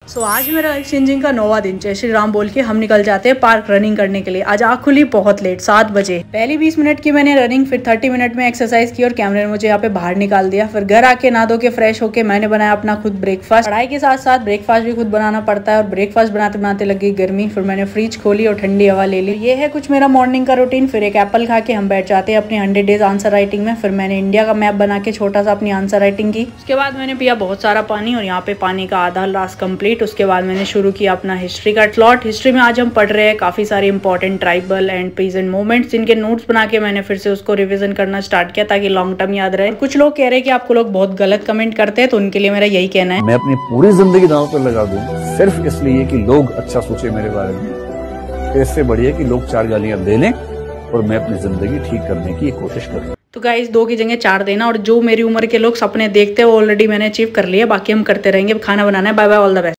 सो आज मेरा life changing का 9वां दिन। जय श्री राम बोल के हम निकल जाते हैं पार्क रनिंग करने के लिए। आज आँख खुली बहुत लेट 7 बजे। पहली 20 मिनट की मैंने रनिंग, फिर 30 मिनट में एक्सरसाइज की और कैमरे ने मुझे यहाँ पे बाहर निकाल दिया। फिर घर आके नहा धो के फ्रेश होके मैंने बनाया अपना खुद ब्रेकफास्ट। पढ़ाई के साथ साथ ब्रेकफास्ट भी खुद बनाना पड़ता है और ब्रेकफास्ट बनाते बनाते लगी गर्मी। फिर मैंने फ्रिज खोली और ठंडी हवा ले ली। ये है कुछ मेरा मॉर्निंग का रूटीन। फिर एक एप्पल खा के हम बैठ जाते हैं अपने 100 डेज आंसर राइटिंग में। फिर मैंने इंडिया का मैप बना के छोटा सा अपनी आंसर राइटिंग की। उसके बाद मैंने पिया बहुत सारा पानी और यहाँ पे पानी का आधा ग्लास कंप्लीट। उसके बाद मैंने शुरू किया अपना हिस्ट्री का स्लॉट। हिस्ट्री में आज हम पढ़ रहे हैं काफी सारे important tribal and present moments, जिनके नोट्स बना के मैंने फिर से उसको रिवीजन करना स्टार्ट किया ताकि लॉन्ग टर्म याद रहे। कुछ लोग कह रहे हैं कि आपको लोग बहुत गलत कमेंट करते हैं, तो उनके लिए मेरा यही कहना है, मैं अपनी पूरी जिंदगी दांव पर लगा दूं सिर्फ इसलिए कि लोग अच्छा सोचे मेरे बारे में। तो इससे बढ़िया कि लोग 4 गालियां दे लें और मैं अपनी जिंदगी ठीक करने की कोशिश करूं। तो गाइस 2 की जगह 4 देना। और जो मेरी उम्र के लोग सपने देखते हैं वो ऑलरेडी मैंने अचीव कर लिया, बाकी हम करते रहेंगे। खाना बनाना है। Bye bye, all the best.